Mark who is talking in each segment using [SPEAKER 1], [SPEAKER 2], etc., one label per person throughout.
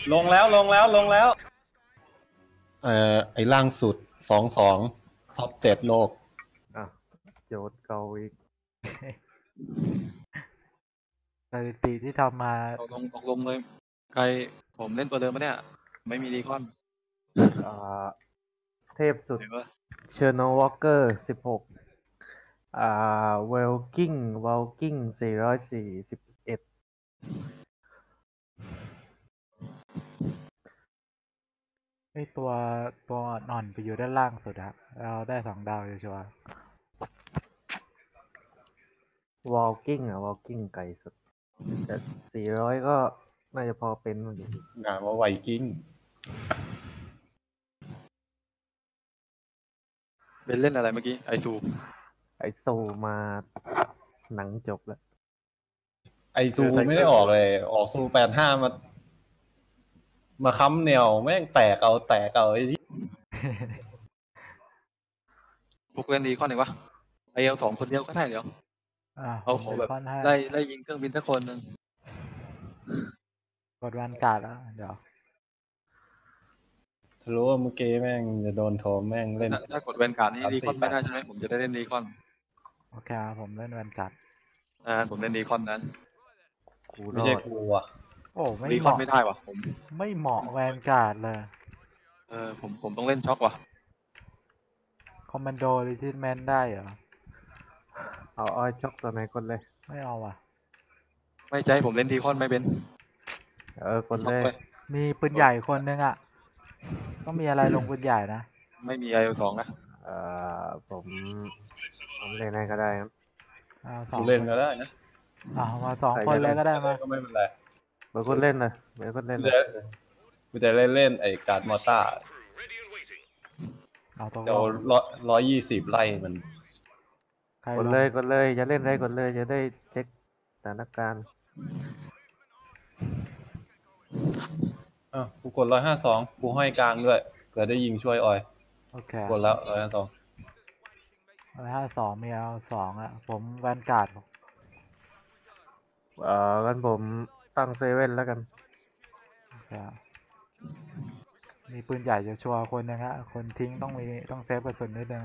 [SPEAKER 1] ลงแล้วไอ้ล่างสุด22ท็อป7โลก
[SPEAKER 2] อ่ะโจทย์เกาอีก
[SPEAKER 3] สถิติที่ทำมา
[SPEAKER 4] ตกลงเลยใครผมเล่นตัวเดิมปะเนี่ยไม่มีรีคอน
[SPEAKER 2] เทพสุดเชอร์โนวอลเกอร์16เวลกิ้ง441
[SPEAKER 3] ไอตัวหน่อนไปอยู่ด้านล่างสุดอะเราได้2 ดาวชัวร์
[SPEAKER 2] วอลกิ้งไกลสุดแต่400ก็น่าจะพอเป็นอยู่
[SPEAKER 1] งานว่าไวกิ้ง
[SPEAKER 4] เป็นเล่นอะไรเมื่อกี้ไอ
[SPEAKER 2] ซูมาหนังจบแล้ว
[SPEAKER 1] ไอซูไม่ได้ออกเลยออกซู85มาค้ำแนวแม่งแตกเอาไอ้ที่
[SPEAKER 4] พวกเล่นรีคอนเองวะไอเอล2คนเดียวก็ได้เดี๋ยวเอาขอแบบได้ยิงเครื่องบินสักคนนึง
[SPEAKER 3] กดวันการ์ดแล้วเดี๋ยว
[SPEAKER 1] จะรู้ว่าเมื่อกี้แม่งจะโดนโทมแม่งเล่น
[SPEAKER 4] ถ้ากดแวนการ์ดนี่รีคอนไม่ได้ใช่ไหมผมจะได้เล่นรีคอน
[SPEAKER 3] โอเคผมเล่นวันการ์ด
[SPEAKER 4] ผมเล่นรีคอนนั้น
[SPEAKER 1] ไม่ใช่กูอ่ะ
[SPEAKER 3] โอ้ไม่
[SPEAKER 4] รีคอนไม่ได้วะผม
[SPEAKER 3] ไม่เหมาะแวนการ์ดเลย
[SPEAKER 4] ผมต้องเล่นช็อกว่ะ
[SPEAKER 3] คอมมานโดรีทิแมนได้เหรอ
[SPEAKER 2] เอาอ้อยช็อกตัวไหนคนเลย
[SPEAKER 3] ไม่เอาว่ะ
[SPEAKER 4] ไม่ใจผมเล่นรีคอนไม่เป็น
[SPEAKER 2] คนเลย
[SPEAKER 3] มีปืนใหญ่คนนึงอ่ะต้องมีอะไรลงปืนใหญ่นะ
[SPEAKER 4] ไม่มีไอเอล2นะ
[SPEAKER 2] ผมเล่นอะไรก็ได้ครับ
[SPEAKER 1] กูเล่นก็ได้นะ
[SPEAKER 3] มา2 คนเลยก็ได้มา
[SPEAKER 1] ก็ไม่เป็นไร
[SPEAKER 2] เบอร์คนเล่นนะเบอร์คนเล่น
[SPEAKER 1] กูจะเล่นไอ้การ์ดมอต้าจะ120ไล่มัน
[SPEAKER 2] กดเลยจะเล่นได้กดเลยจะได้เช็คสถานการณ์
[SPEAKER 1] กูกด152กูห้อยกลางด้วยเผื่อได้ยิงช่วยออย
[SPEAKER 3] โอเค
[SPEAKER 1] กดแล้ว
[SPEAKER 3] 152มีเอา2อ่ะผมแวนการ์ด
[SPEAKER 2] งั้นผมตั้งเซเว่นแล้วกัน
[SPEAKER 3] มีปืนใหญ่จะชัวร์คนนึงฮะคนทิ้งต้องเซฟกระสุนนิดนึง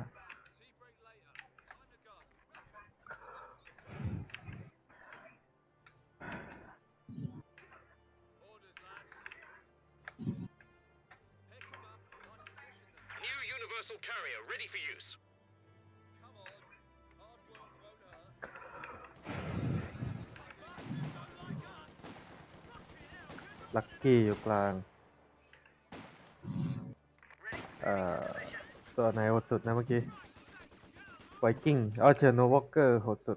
[SPEAKER 2] ลัคกี้อยู่กลางตัวไหนโหดสุดนะเมื่อกี้ไวกิ้งเชอร์โนวอลเกอร์โหดสุด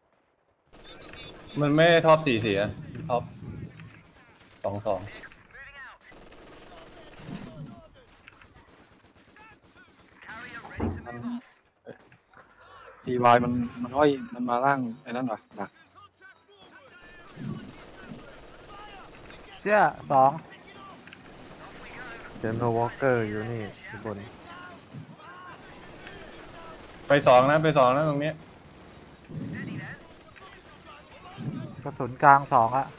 [SPEAKER 1] มันไม่ท็อป4 สีท็อป22
[SPEAKER 4] ทีวายมันห้อยมันมาล่างไอ้นั่นว่ะดัก
[SPEAKER 3] เชี่ย2
[SPEAKER 2] เชอร์โนวอลเกอร์อยู่นี่บน
[SPEAKER 1] ไป2นะตรงนี้
[SPEAKER 3] กระสุนกลาง2อะ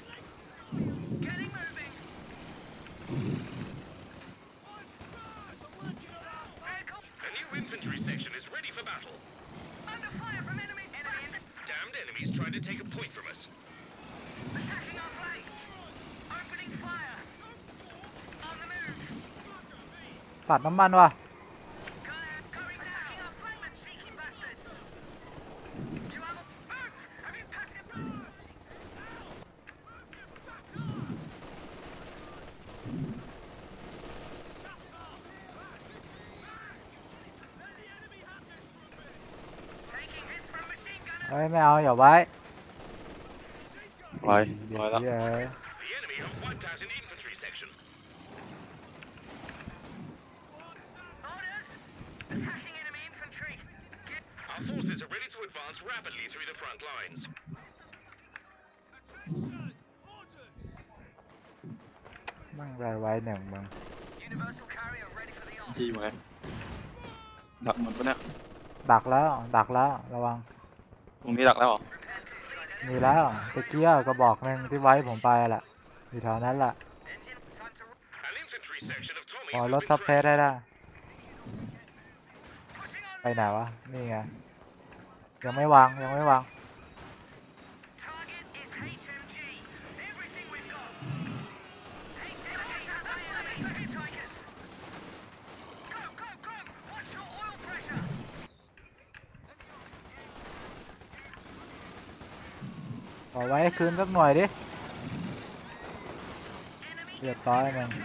[SPEAKER 3] ตัดน้ำมันว่ะไม่เอาอย่าไว้
[SPEAKER 4] แล้ว
[SPEAKER 3] มั่งไว้1มึง
[SPEAKER 4] ทีไหมดักหมดปะเนี่ย
[SPEAKER 3] ดักแล้วระวัง
[SPEAKER 4] ตรงนี้ดักแล้วเหรอ
[SPEAKER 3] มีแล้วตะเกียกระบอกนึงที่ไว้ผมไปแหละอยู่แถวนั้นแหละอ๋อรถซับเพสได้ไปไหนวะนี่ไงยังไม่วางขอไว้คืนสักหน่อยดิเรียบร้อยมัน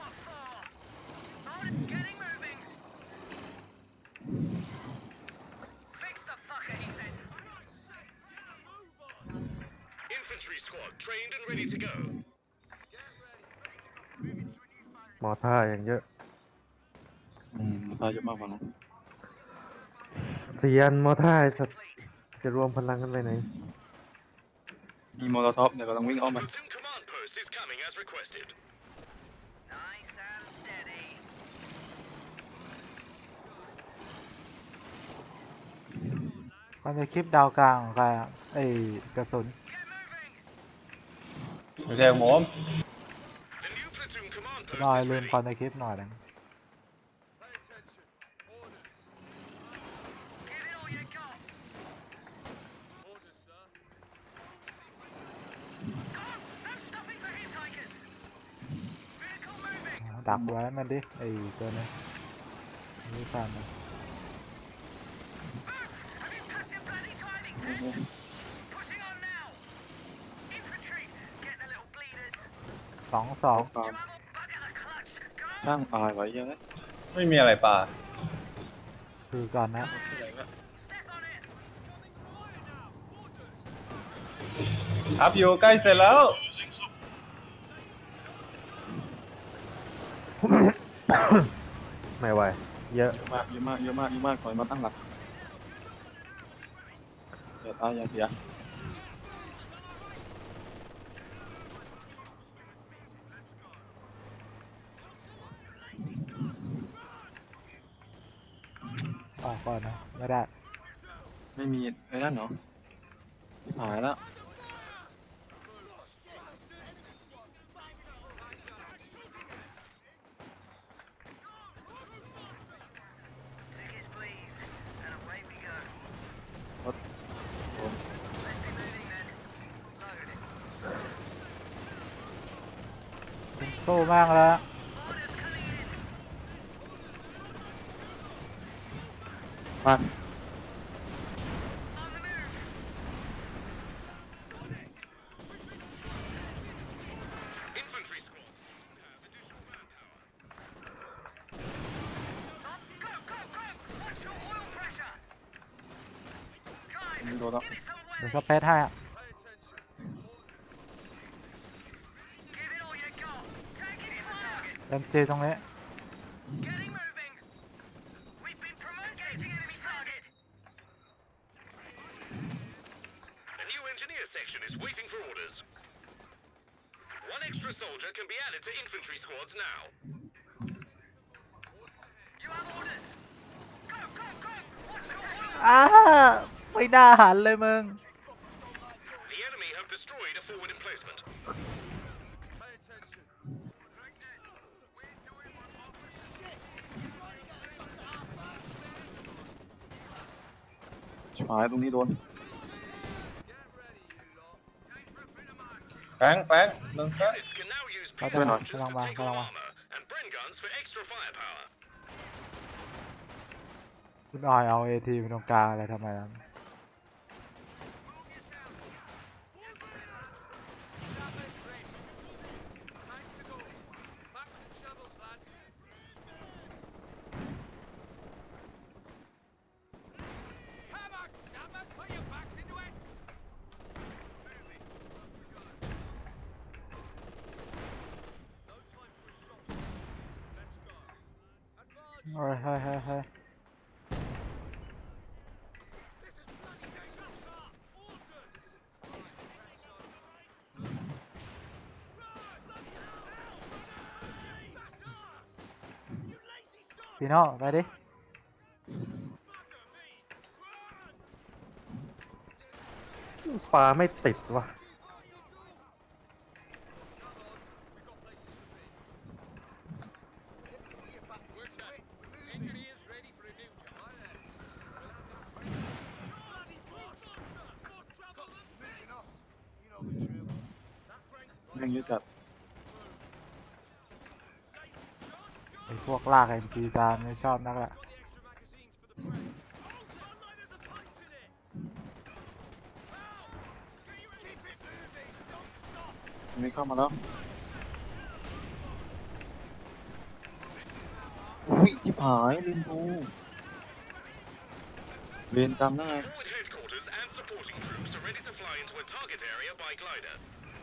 [SPEAKER 2] มอท่าอย่างเยอะ
[SPEAKER 4] มันตายเยอะมากกว่านะ
[SPEAKER 2] เซียนมอท่าไอ้สัตว์จะรวมพลังกันไปไหน
[SPEAKER 4] มีมอลท็อปเดี๋ยวกำลังวิ่งอ้อมไป
[SPEAKER 3] มันจะคลิปดาวกลางของใครอ่ะไอ้กระสุน
[SPEAKER 1] ไม่ใช่ของผม
[SPEAKER 3] หน่อยลืมคอนในคลิปหน่อยนึงดักไว้มันดิไอ้ตัวนี้นี่ฟัน2
[SPEAKER 4] ช่างตายไว้เยอะเลย
[SPEAKER 1] ไม่มีอะไรป่า
[SPEAKER 3] คือก่อนนะ
[SPEAKER 1] อัพอยู่ใกล้เสร็จแล้ว
[SPEAKER 2] ไม่ไหวเยอะ
[SPEAKER 4] เยอะมากถอยมาตั้งหลักอย่าตายอย่าเสีย
[SPEAKER 3] ออกก่อนนะไม่ได้
[SPEAKER 4] ไม่มีไอ้นั่นเหรอที่หายแล้ว
[SPEAKER 3] สู้มากแล้ว
[SPEAKER 4] มา โดนแล้ว
[SPEAKER 3] เดี๋ยวสเปซให้อ่ะเอ็มจีตรงนี้ ไม่น่าหันเลยมึง
[SPEAKER 4] ชิบหายตรงนี้โดน
[SPEAKER 1] แป้งมึงแป้ง
[SPEAKER 3] เขาจะกำลังมาคุณออยเอาเอทีไปตรงกลางอะไรทำไมล่ะเฮ้ยพี่น้องไปดิ
[SPEAKER 2] ปลาไม่ติดวะ
[SPEAKER 4] ม่งเยอะจัด
[SPEAKER 3] ไอ้พวกลากเอ็มจีตามไม่ชอบนักละ
[SPEAKER 4] ไม่เข้ามาแล้วอุ้ยชิบหายลืมดูเวรกรรมนั่นไง
[SPEAKER 5] Forward headquarters and supporting troops are ready to fly into a target area by glider.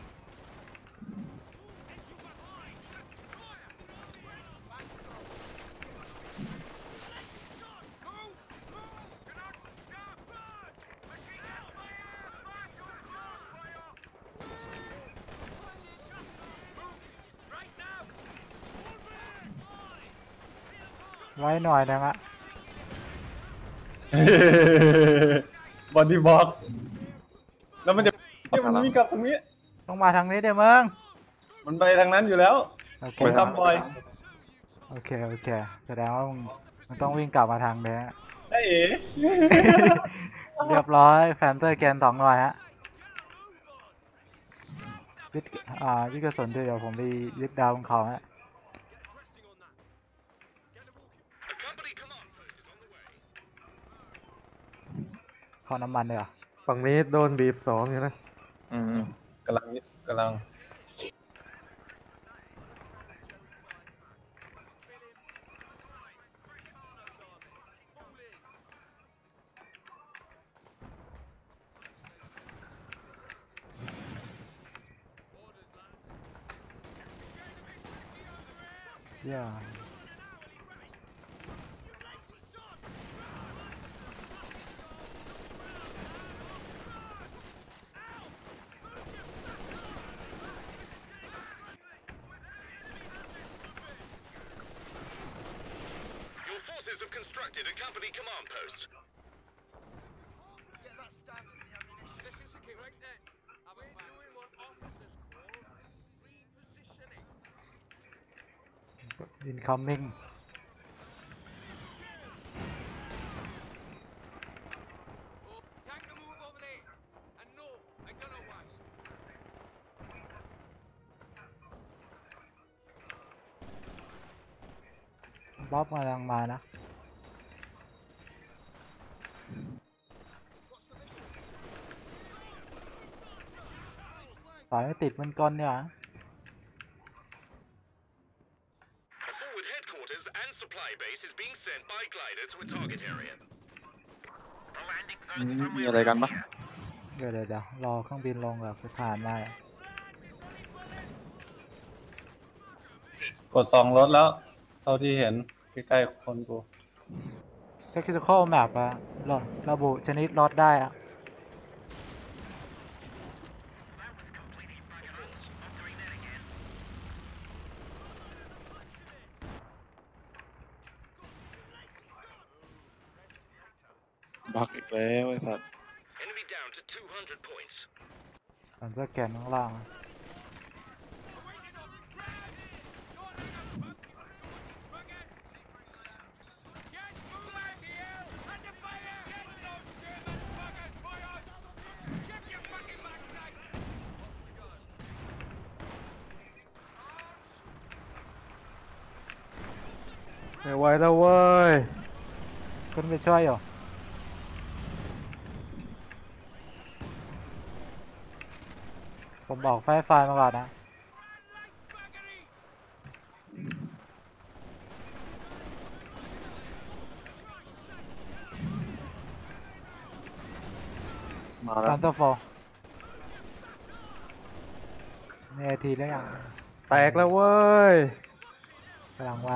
[SPEAKER 3] ไว้หน่อยนะฮะ
[SPEAKER 1] บอดี้บล็อกแล้วมันจะมันวิ่งกลับตรงนี้
[SPEAKER 3] ต้องมาทางนี้เดี๋ยวมึง
[SPEAKER 1] มันไปทางนั้นอยู่แล้ว
[SPEAKER 3] โอเค
[SPEAKER 1] ไปทำบ่อย
[SPEAKER 3] โอเคแสดงว่ามึงต้องวิ่งกลับมาทางนี้
[SPEAKER 1] ใช่เอ๋
[SPEAKER 3] เรียบร้อยแฟนเตอร์แกน2 หน่วยฮะยึดกระสุนด้วยเดี๋ยวผมไปยึดดาวบนเขาฮะ
[SPEAKER 5] A company command post is on the way.
[SPEAKER 3] ขอน้ำมันเลยเหรอ
[SPEAKER 2] ฝั่งนี้โดนบีบ2อยู่นะ
[SPEAKER 1] กำลัง
[SPEAKER 3] เชี่ย
[SPEAKER 5] Your forces have constructed a company command post.
[SPEAKER 6] Get that standard in the ammunition. Position secure. Right then. We're doing what officers call repositioning.
[SPEAKER 3] incoming
[SPEAKER 6] Oh, time to move over there. And no, I don't know why.
[SPEAKER 3] บ๊อบกำลังมานะต่อยไม่ติดมันก่อนเนี่ย
[SPEAKER 5] A forward headquarters and supply base is being sent by glider to a target area. The landing
[SPEAKER 4] มีอะไรกันปะ
[SPEAKER 3] เดี๋ยวรอเครื่องบินลงกับสถานมา
[SPEAKER 1] กด2รถแล้ว เท่าที่เห็นใกล้ๆคนกู
[SPEAKER 3] Tactical Map อะระบุชนิดรถได้อะ
[SPEAKER 4] บักอีกแล้วไอ้สัตว์
[SPEAKER 5] Enemy down to 200 points.
[SPEAKER 3] มันจะแกนข้างล่างอะ
[SPEAKER 6] Get move out here. Under fire. Get those German buggers, boys. Check your fucking backside.
[SPEAKER 2] ไม่ไหวแล้วเว้ย
[SPEAKER 3] ขึ้นไปช่วยอยู่ผมบอกไฟมาก่อนนะ
[SPEAKER 4] มาแล้ว
[SPEAKER 3] ตามตัวโฟมีไอทีแล้วยัง
[SPEAKER 2] แตกแล้วเว้ย
[SPEAKER 3] กำลังมา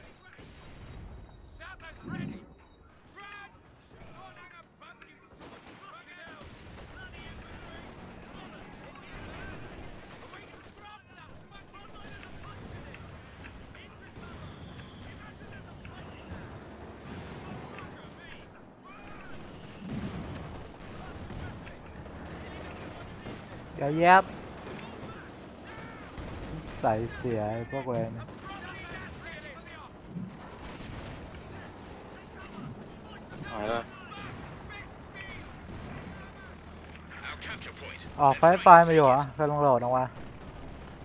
[SPEAKER 6] Sappers ready. Run. Don't hang a buggy. Buggy down. Bloody infantry. We can drop that fuck front line of the punch in this. Into
[SPEAKER 3] อย่าแย็บใส่เสียไอ้พวกเวร
[SPEAKER 4] หายแล้ว
[SPEAKER 5] Our capture point.
[SPEAKER 3] ออกไฟมาอยู่เหรอกำลังโหลดออกมา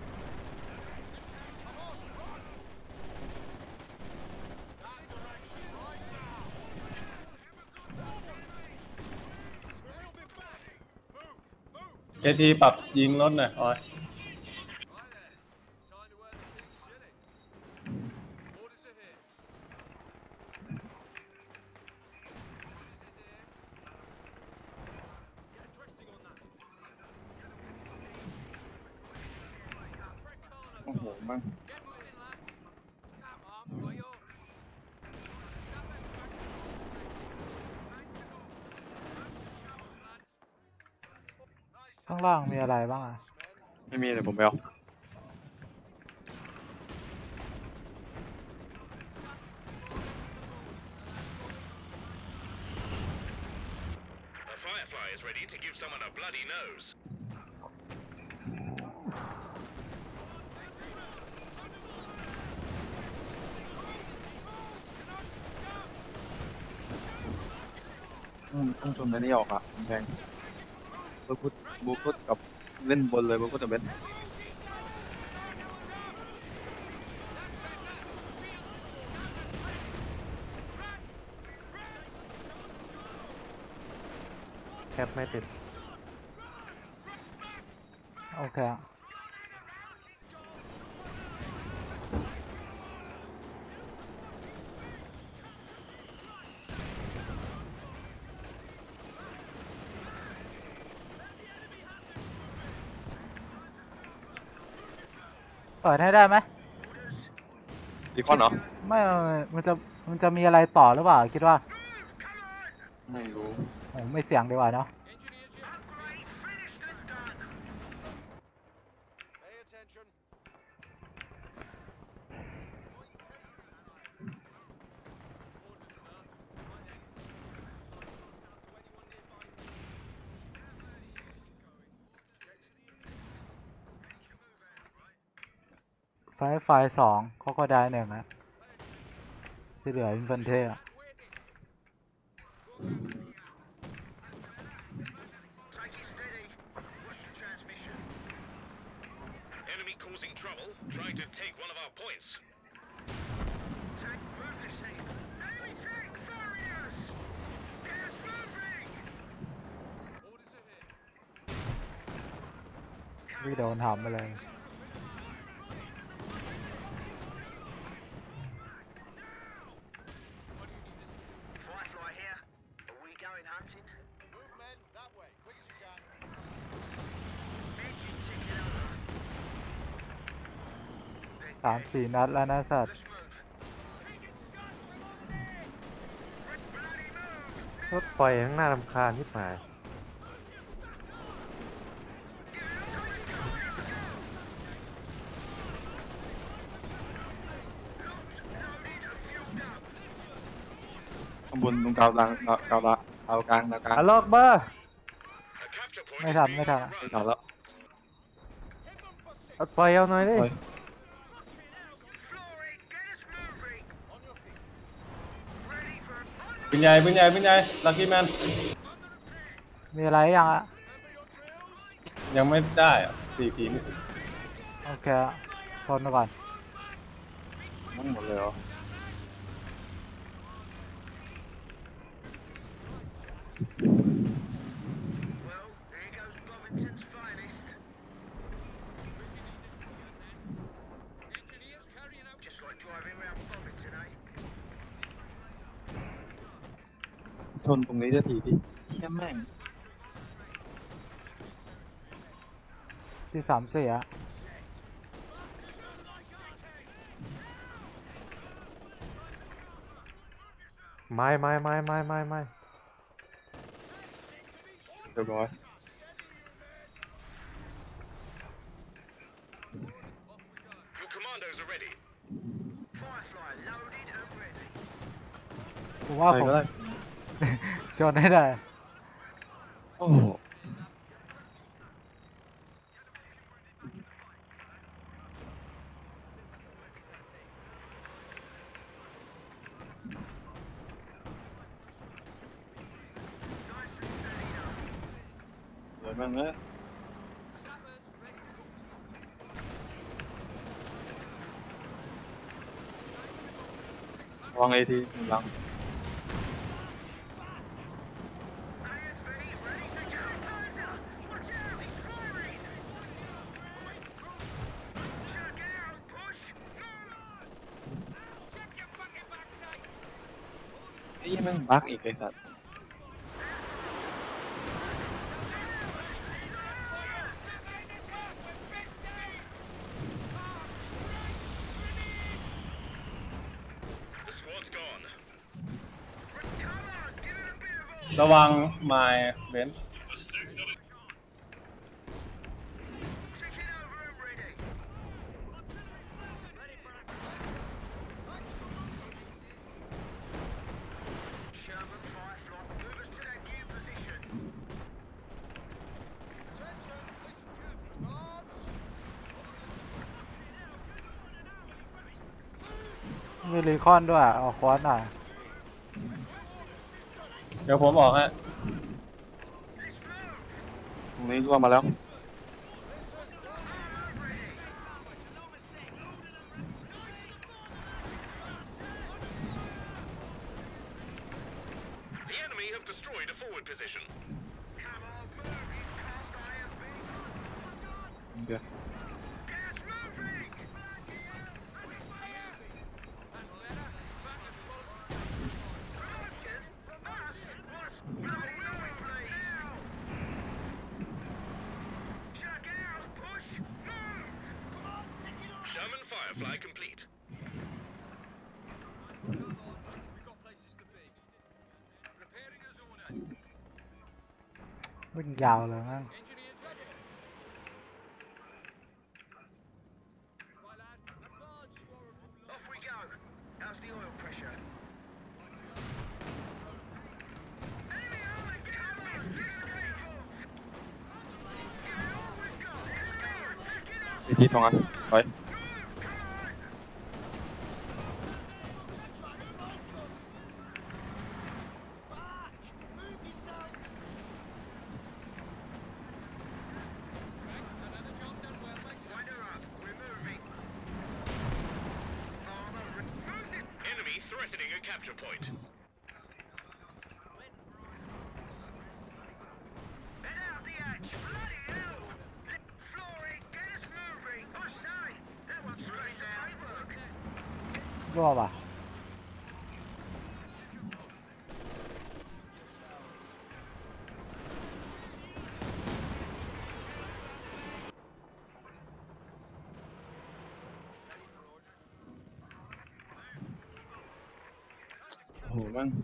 [SPEAKER 1] เอทีปรับยิงรถหน่อยออย
[SPEAKER 4] โอ้โหมั่ง
[SPEAKER 3] ข้างล่างมีอะไรบ้างอ่ะ
[SPEAKER 4] ไม่มีเลยผมไปเอา
[SPEAKER 5] A firefly is ready to give someone a bloody nose.
[SPEAKER 4] ต้องชนอันนี้ออกอ่ะแพงบูคุดกับเล่นบนเลยบูคุดกับเบน
[SPEAKER 2] แคปไม่ติด
[SPEAKER 3] โอเคเปิดให้ได้ไหม
[SPEAKER 4] อีคอนเหรอ
[SPEAKER 3] ไม่มันจะมีอะไรต่อหรือเปล่าคิดว่า
[SPEAKER 4] ไม่รู้
[SPEAKER 3] โอ้ไม่เสี่ยงดีกว่าเนาะ ไฟ2เขาก็ได้1นะที่เหลืออินฟันเทอร์
[SPEAKER 5] Enemy causing trouble, trying to take one of our points. Tank, move this thing. Enemy tank firing us. Get us moving. Orders ahead.
[SPEAKER 3] วิ่งโดนทำไปเลย
[SPEAKER 5] Firefly here. Are we going hunting? Move men that way, quick as you can. Engine ticking over.
[SPEAKER 3] 3-4 นัดแล้วนะสัตว์
[SPEAKER 5] Let's move.
[SPEAKER 2] รถไฟข้างหน้ารำคาญที่หมาย
[SPEAKER 4] ข้างบนตรงกลางเอากลาง
[SPEAKER 2] อะล็อกเบอร์
[SPEAKER 5] A capture point
[SPEAKER 3] ไม่
[SPEAKER 5] is
[SPEAKER 3] ทัน
[SPEAKER 5] being
[SPEAKER 3] ไม่ทัน
[SPEAKER 5] overrun.
[SPEAKER 4] ไม่ทันแล้ว
[SPEAKER 2] รถไฟเอาหน่อยดิ
[SPEAKER 5] Flooring, get us moving. On your feet. Ready for
[SPEAKER 1] ปืนใหญ่ลักกี้แมน
[SPEAKER 3] มีอะไรยังอ่ะ
[SPEAKER 1] ยังไม่ได้อ่ะ CP ไม่ถึง
[SPEAKER 3] โอเคทนไปก่อน
[SPEAKER 4] มั่งหมดเลยเหรอ
[SPEAKER 5] Well, here goes Bovington's finest. Engineers carrying out just like driving around Bovington, eh?
[SPEAKER 4] ชนตรงนี้ได้ทีที่เฮี้ยแม่ง
[SPEAKER 3] ที่3-4อ่ะ
[SPEAKER 2] ไม่
[SPEAKER 4] เรียบร้อย
[SPEAKER 5] Your commandos are ready. Firefly loaded and ready.
[SPEAKER 3] ผมว่า
[SPEAKER 4] ใคร
[SPEAKER 3] ผม
[SPEAKER 4] ก็ได้
[SPEAKER 3] ชนให้ได้
[SPEAKER 4] โอ้โหเดี๋ยวแม่งเลยวางไอทีหลัง
[SPEAKER 5] AFE ready to jump. Watch out, he's
[SPEAKER 4] อ้แม่งบั๊กอีกไอ้สัตว์
[SPEAKER 1] ระวังไมล์เบนซ์
[SPEAKER 3] มีรีคอนด้วยเอาคอนหน่อย
[SPEAKER 1] เดี๋ยวผมออกฮะ
[SPEAKER 4] ตรงนี้ร่วงมาแล้ว
[SPEAKER 5] The enemy have destroyed a forward position. Come on, move, you cast iron beam.
[SPEAKER 4] เดี๋ยว
[SPEAKER 5] Gas moving. Promotion? Us? What's bloody moving, please? Check out, push, move. Sherman Firefly complete.
[SPEAKER 3] วิ่งยาวเลยมั้ง
[SPEAKER 5] Off we go. How's the oil pressure? Enemy armor, come on, escape off. Give it all we've got. Let's go. Attack it up.
[SPEAKER 4] อีกที2 อันไป
[SPEAKER 5] Move, come on. Wind her up. We're moving. Armor, moved it. Enemy threatening a capture point. Head out the edge. Bloody hell. Flooring, get us moving. I say, that one scratched the paintwork.
[SPEAKER 3] รั่วป่ะ
[SPEAKER 4] โอ้โหแม่ง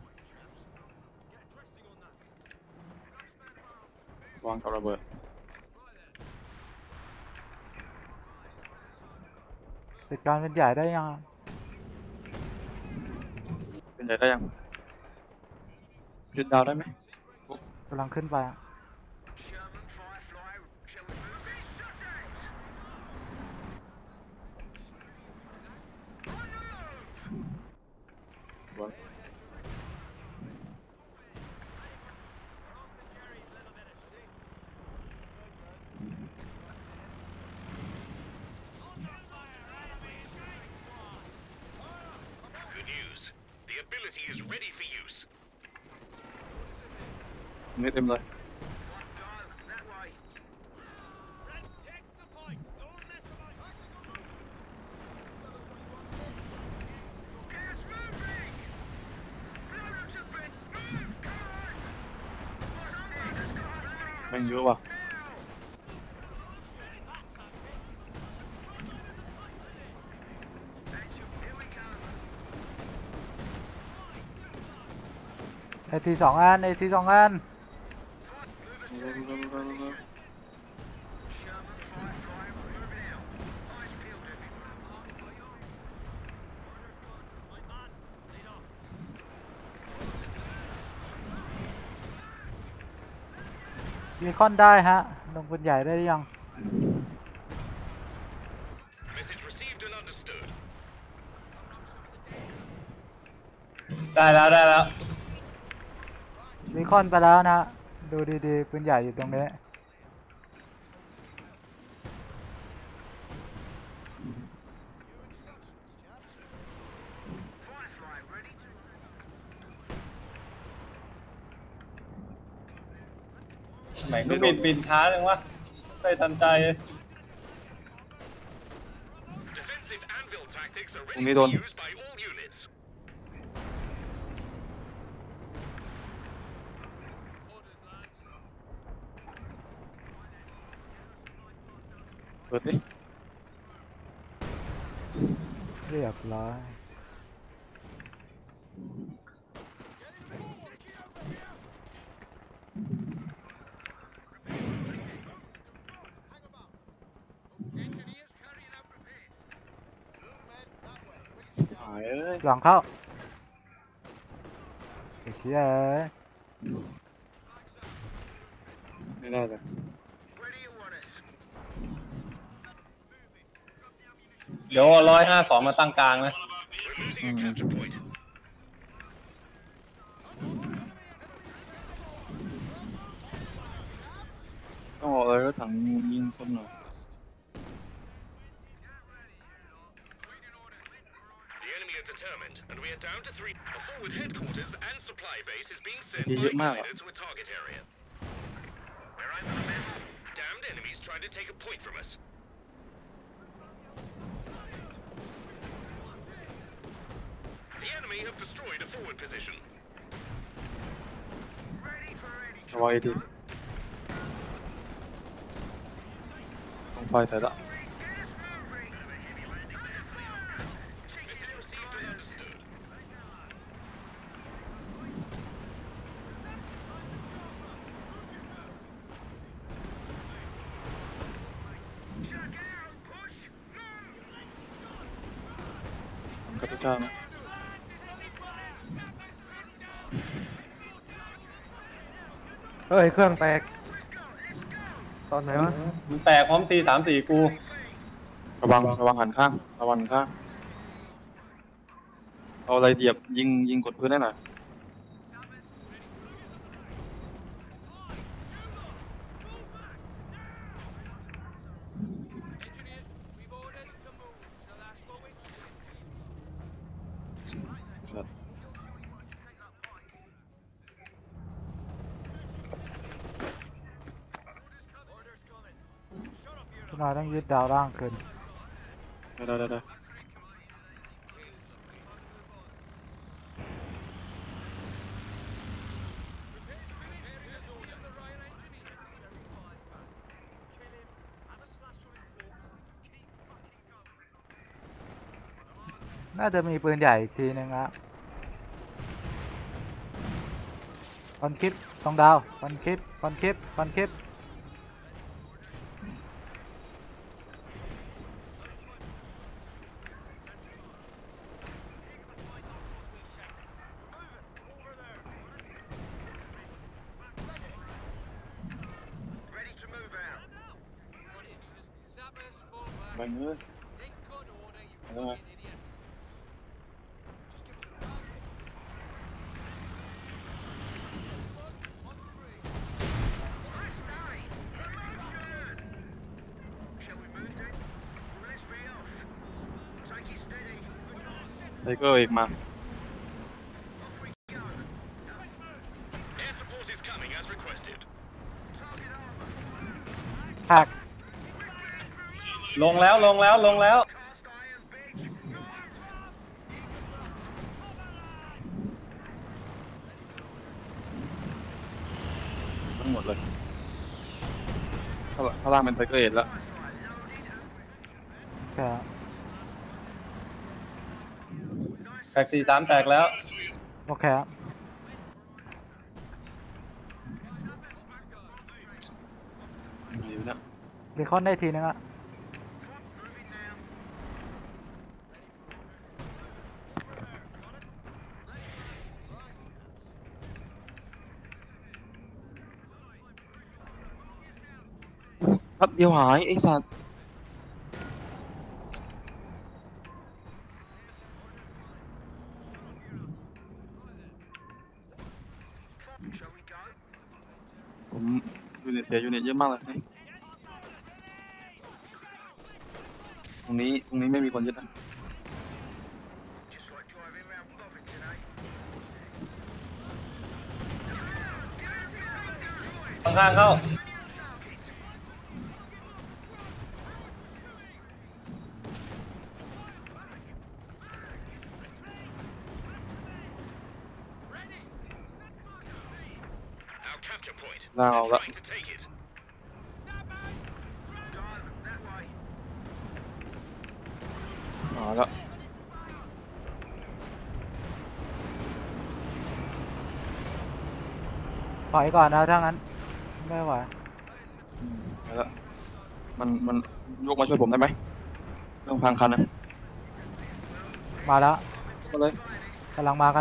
[SPEAKER 4] วางกับระเบิด
[SPEAKER 3] ติดการเป็นใหญ่ได้ยัง
[SPEAKER 4] เป็นใหญ่ได้ยังขึ้นดาวได้ไหม
[SPEAKER 3] กำลังขึ้นไปอะ
[SPEAKER 5] Sherman Firefly, shall we move it? Shut it! On the move!
[SPEAKER 4] สวย
[SPEAKER 5] Good news. The ability is ready for use.
[SPEAKER 4] นี่เต็มเลย
[SPEAKER 5] Go, that way. Gas moving! Blow them to bit! Move! Come on! What's next?
[SPEAKER 4] แม่งเยอะว่ะ
[SPEAKER 5] Now! Attention, here we go.
[SPEAKER 3] ไอที2 อันไอที2 อัน
[SPEAKER 5] Sherman Firefly, moving out. Eyes peeled, everyone.
[SPEAKER 3] รีคอนได้ฮะ ลงเป็นใหญ่ได้หรือยัง
[SPEAKER 5] Message received and understood.
[SPEAKER 1] ได้แล้วได้แล้ว
[SPEAKER 3] รีคอนไปแล้วนะ ดูดีๆปืนใหญ่อยู่ตรงนี้
[SPEAKER 5] Firefly, ready to...
[SPEAKER 1] ทำไมก็บินช้าจังวะไม่ทันใจ
[SPEAKER 5] Defensive anvil tactics are
[SPEAKER 4] ตร
[SPEAKER 5] ready
[SPEAKER 4] งนี้โด
[SPEAKER 5] to
[SPEAKER 4] น
[SPEAKER 5] be used by all units.
[SPEAKER 4] ปิดดิ
[SPEAKER 3] เรียบร้อย
[SPEAKER 5] Engineers carrying out repairs.
[SPEAKER 4] หายเอ้ย
[SPEAKER 3] หลังเข้าไอ้เหี้ย
[SPEAKER 4] ไม่ได้เลย
[SPEAKER 5] Where do you want us?
[SPEAKER 1] เดี๋ยว152มาตั้งกลางนะ
[SPEAKER 5] We're losing a capture point.
[SPEAKER 4] ต้องเอาเลยรถถังยิงคนหน่อย
[SPEAKER 5] The enemy are determined, and we are down to 3. A forward headquarters and supply base is being sent
[SPEAKER 4] Đi
[SPEAKER 5] by
[SPEAKER 4] dữ mắc à?
[SPEAKER 5] glider to a target area. We're over the middle. Damned enemies trying to take a point from us. The enemy have destroyed a forward position. Ready for any
[SPEAKER 4] ระวังไอ้ทีต้องไฟใส่ละ
[SPEAKER 5] Get us moving! Message received and understood. Check out! Push! Move!
[SPEAKER 4] กระตุกเจ้านะ
[SPEAKER 2] เฮ้ย เครื่องแตก ตอนไหนวะ
[SPEAKER 1] มันแตกพร้อมที34กู
[SPEAKER 4] ระวังหันข้างระวังหันข้างเอาอะไรเหยียบยิงกดพื้นได้หน่อย
[SPEAKER 6] Engineers, we've orders to move, so that's what we...
[SPEAKER 4] สัตว์
[SPEAKER 3] คุณนายต้องยึดดาวล่างขึ้น
[SPEAKER 4] ได้
[SPEAKER 3] น่าจะมีปืนใหญ่อีกทีนึงละคอนคลิปตรงดาวคอนคลิป
[SPEAKER 5] Ready to move out.
[SPEAKER 6] Sappers, fall back.
[SPEAKER 4] ไปเงย
[SPEAKER 6] In good order, you
[SPEAKER 4] Đúng rồi.
[SPEAKER 6] fucking idiots.
[SPEAKER 5] Left side! Promotion! Shall we move then? Let's be off. Take it steady.
[SPEAKER 4] ไทเกอร์อีกมา
[SPEAKER 5] Off we go. Air support is coming as requested. Target armor.
[SPEAKER 3] หัก
[SPEAKER 1] ลงแล้ว
[SPEAKER 5] Cast iron bitch.
[SPEAKER 4] ทั้งหมดเลยข้างล่างเป็นไทเกอร์เอ็ดแล้ว
[SPEAKER 3] แค่
[SPEAKER 1] แตก43แตกแล้ว
[SPEAKER 3] โอเคครับ
[SPEAKER 4] ไหนอยู่เนี่ย
[SPEAKER 3] รีคอนได้ทีนึงอะ
[SPEAKER 4] นัดเดียวหายไอ้สัตว์
[SPEAKER 5] Shall we go?
[SPEAKER 4] ผมยูนิตเสียยูนิตเยอะมากเลยตรงนี้ไม่มีคนยึดนะ
[SPEAKER 5] Just like driving around Covington, eh?
[SPEAKER 1] ข้างๆเข้า
[SPEAKER 5] Our capture point.
[SPEAKER 4] ล่างเอาละ
[SPEAKER 5] Trying to take it.
[SPEAKER 6] Sappers!
[SPEAKER 5] Go, that way.
[SPEAKER 4] แล้ว
[SPEAKER 3] ถอยก่อนนะถ้างั้นไม่ไหว
[SPEAKER 4] แล้วมันยกมาช่วยผมได้ไหมเรื่องพังคันนะ
[SPEAKER 3] มาแล้ว
[SPEAKER 4] ก็เลย
[SPEAKER 3] กำลังมา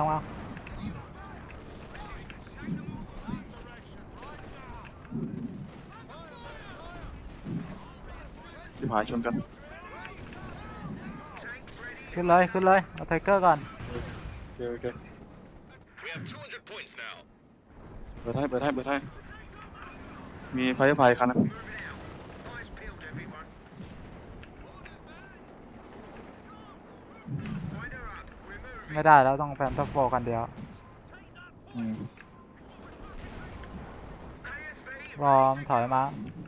[SPEAKER 4] ที่หายชนกัน
[SPEAKER 3] ขึ้นเลยเอาไทเกอร์ก่อน
[SPEAKER 4] โอเค
[SPEAKER 5] We have 200 points now.
[SPEAKER 4] เปิดให้มีไฟคันนะ
[SPEAKER 5] Eyes peeled, everyone. Wind her up. We're moving.
[SPEAKER 3] ไม่ได้แล้วต้องแพนทัฟโฟกันเดียว
[SPEAKER 5] AFE.
[SPEAKER 3] รอมถอยมา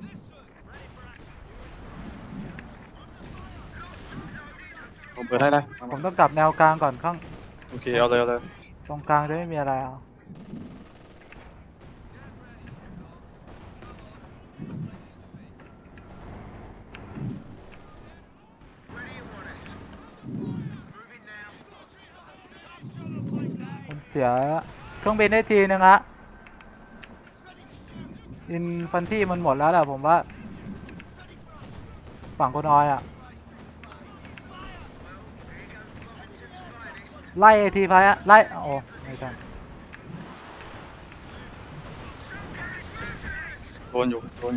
[SPEAKER 4] ผมเปิดให้ได้
[SPEAKER 3] ผมต้องกลับแนวกลางก่อนข้าง
[SPEAKER 4] โอเคเอาเลย
[SPEAKER 3] ตรงกลางจะไม่มีอะไรเอา ผมเสียเครื่องบินได้ทีนึงฮะอินฟันที่มันหมดแล้วแหละผมว่าฝั่งคนออยอ่ะไล่ไอทีไปอะไล่โอ้ไม่ใช่
[SPEAKER 4] โดนอยู่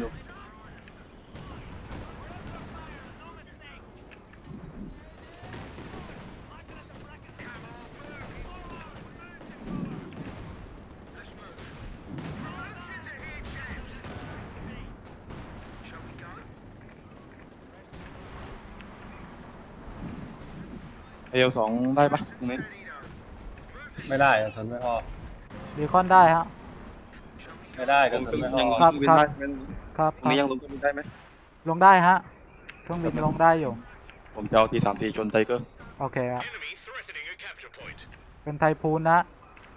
[SPEAKER 4] AL2ได้ปะตรงนี้
[SPEAKER 1] ไม่ได้กระสุนไม่ออก
[SPEAKER 3] ดีคอนได้ฮะ
[SPEAKER 1] ไม่ได้กระสุนไม่อ
[SPEAKER 4] ยัง
[SPEAKER 1] อก
[SPEAKER 4] ลงเครื่องบินได้ใช่ไหม
[SPEAKER 3] ครับ
[SPEAKER 4] ตรงนี้ยังลงเครื่องบินได้ไหม
[SPEAKER 3] ลงได้ฮะเครื่องบินลงได้อยู่
[SPEAKER 4] ผมจะเอาT34ชนไทเกอร์
[SPEAKER 3] โอเคครับ
[SPEAKER 5] Enemy threatening a capture point.
[SPEAKER 3] เป็นไทพูนนะ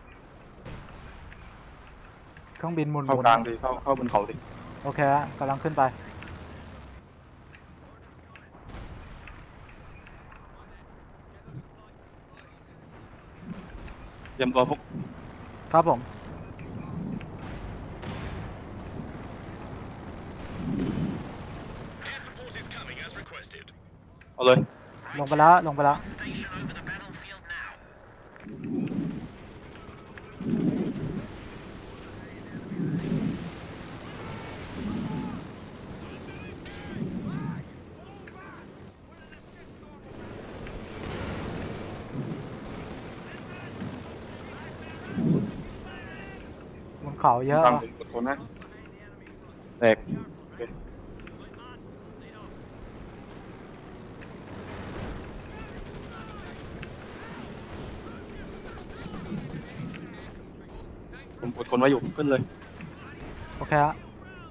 [SPEAKER 3] เครื่องบินหมุน
[SPEAKER 4] เข้ากลางดิเข้าบนเขาดิ
[SPEAKER 3] โอเคฮะกำลังขึ้นไป
[SPEAKER 4] เตรียมตัวฟุก
[SPEAKER 3] ครับผม
[SPEAKER 5] Air support is coming as requested.
[SPEAKER 4] เอาเลย
[SPEAKER 3] ลงไปแล้ว
[SPEAKER 5] Station over the battlefield now.
[SPEAKER 3] บนเขาเยอะ
[SPEAKER 4] ตั้งผมกดคนนะแตกโอเคผมกดคนไว้อยู่ขึ้นเลย
[SPEAKER 3] โอเคฮะ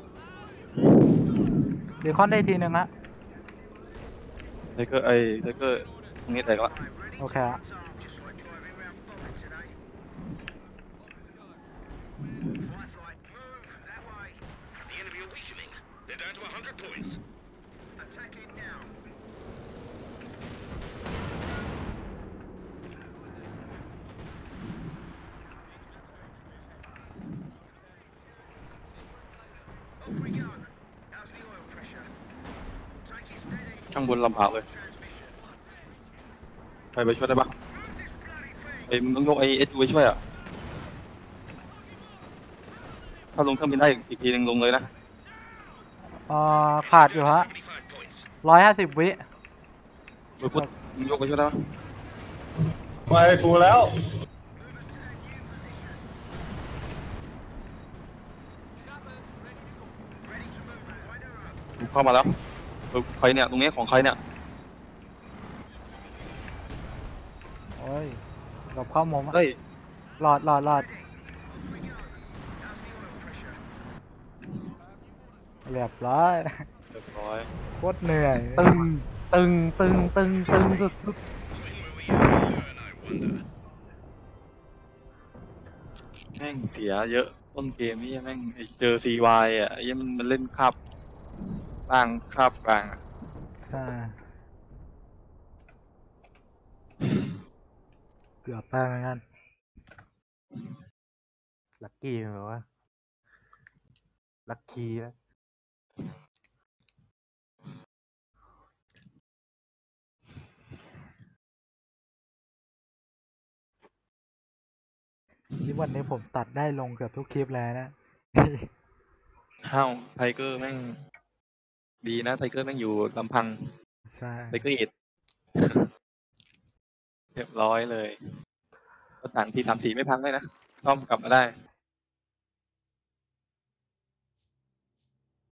[SPEAKER 3] ดีคอนได้ทีนึงฮะ
[SPEAKER 4] ไทเกอร์ตรงนี้แตกแล้ว
[SPEAKER 3] โอเคฮะ
[SPEAKER 5] Just like driving around bombing today. Firefly, move that way. The enemy are weakening. They're down to 100 points. Attacking now. Off we go. How's the oil pressure? Take it steady.
[SPEAKER 4] ช่างบนลำบากเลย
[SPEAKER 5] Transmission.
[SPEAKER 4] ไปช่วยได้ปะไอ้มึงต้องยกไอ้SUไปช่วยอ่ะถ้าลงเครื่องบินได้อีกทีหนึ่งลงเลยนะ
[SPEAKER 3] ขาดอยู่ฮะ
[SPEAKER 5] 75 points.
[SPEAKER 3] 150 วิ
[SPEAKER 4] โดยพุทธมึงยกไปช่วยได้ปะ
[SPEAKER 1] ไปถูแล้ว
[SPEAKER 4] กูเข้ามาแล้วใครเนี่ยตรงนี้ของใครเนี่ย
[SPEAKER 3] โอ้ยหลบเข้ามุมอะ
[SPEAKER 4] เฮ้ย
[SPEAKER 3] รอดเรียบร้อย
[SPEAKER 4] เรียบร้อย
[SPEAKER 3] โคตรเหนื่อย
[SPEAKER 2] ตึงสุด
[SPEAKER 4] แม่งเสียเยอะต้นเกมนี่แม่งไอ้เจอ CY อ่ะไอ้เหี้ยมันเล่นคาบล่างคาบกลางอะ
[SPEAKER 3] ใช่กือบไปเหมือนกัน
[SPEAKER 2] ลัคกี้แบบว่าลัคกี้แล้ว
[SPEAKER 3] นี่วันนี้ผมตัดได้ลงเกือบทุกคลิปแล้วนะ
[SPEAKER 4] ห้าวไทเกอร์แม่งดีนะไทเกอร์แม่งอยู่ลำพัง
[SPEAKER 3] ใช่
[SPEAKER 4] ไทเกอร์อิด เรียบร้อยเลยรถถังP34ไม่พังเลยนะซ่อมกลับมาได้